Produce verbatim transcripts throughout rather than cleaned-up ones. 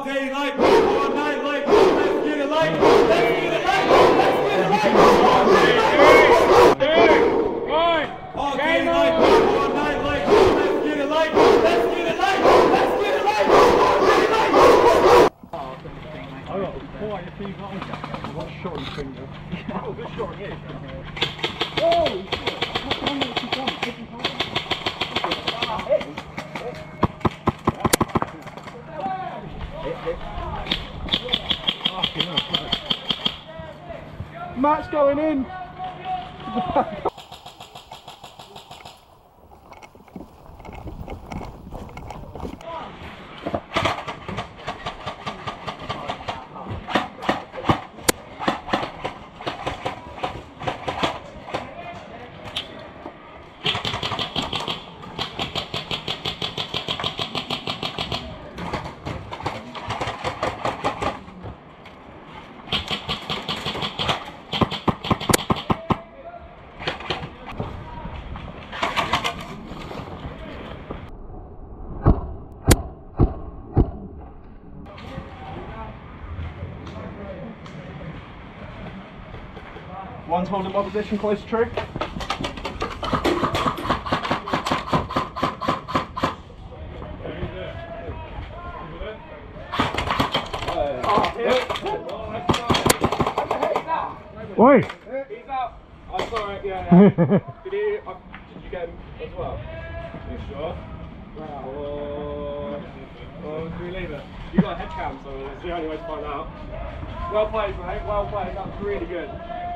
day light, all night light, let's get it light, let's get it light, let's get it light, all day light, all day light, all night light, let's get it light, let's get it light, let's get it light, all day light. I got quite a few guys out there. I've got a short finger. Oh, good short, yeah. Oh, shit. What one has he done? Matt's going in. One's holding my position close to tree. Oi! He's out. I saw it, yeah. yeah. Did, he, uh, did you get him as well? You sure? Wow. Oh, oh, can we leave it? You got a head cam, so it's the only way to find out. Well played, mate. Well played. That was really good.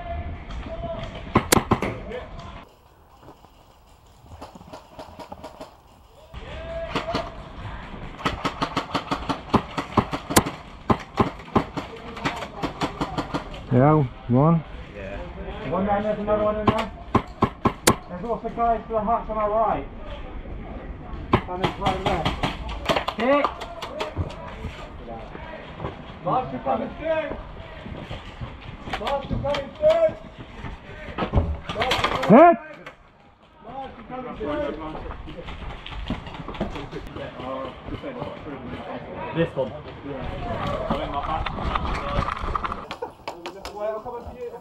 Yeah, one. Yeah. One man, there's another one in there. There's also guys to the hut on our right. And it's right left. Hit! Last coming through! Last coming through! Hit! Last coming through! This one. Well, come on to you.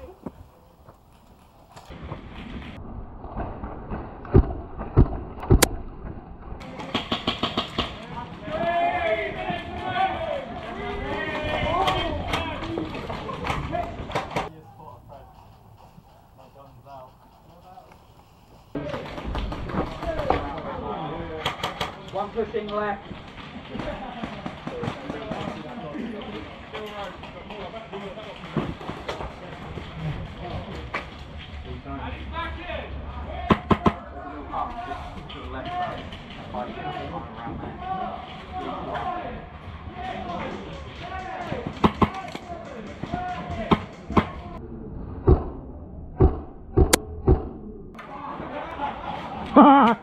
One pushing left. Ha!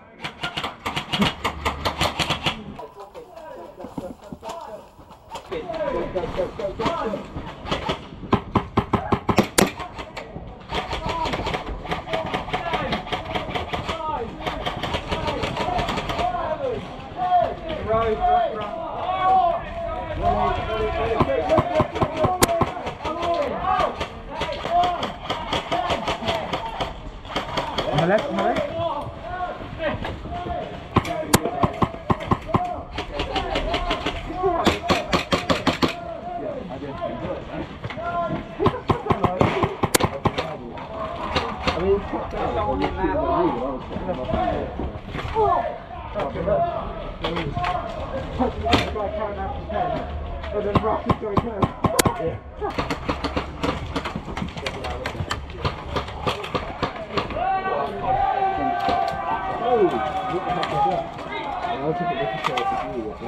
On the left, on the left.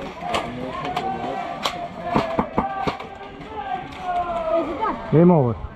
Game over.